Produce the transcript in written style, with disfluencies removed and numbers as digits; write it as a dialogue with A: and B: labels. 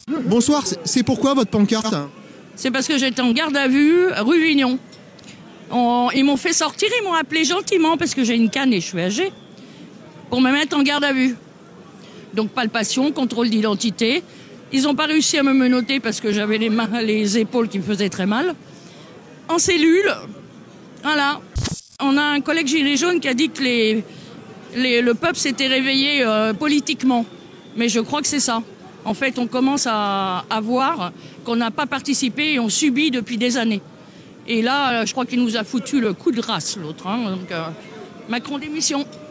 A: Bonsoir, c'est pourquoi votre pancarte?
B: C'est parce que j'étais en garde à vue, rue Vignon. Ils m'ont fait sortir, ils m'ont appelé gentiment parce que j'ai une canne et je suis âgée, pour me mettre en garde à vue. Donc palpation, contrôle d'identité. Ils n'ont pas réussi à me menotter parce que j'avais les mains, les épaules qui me faisaient très mal. En cellule, voilà. On a un collègue gilet jaune qui a dit que le peuple s'était réveillé politiquement. Mais je crois que c'est ça. En fait, on commence à voir qu'on n'a pas participé et on subit depuis des années. Et là, je crois qu'il nous a foutu le coup de grâce, l'autre. Hein. Donc, Macron démission.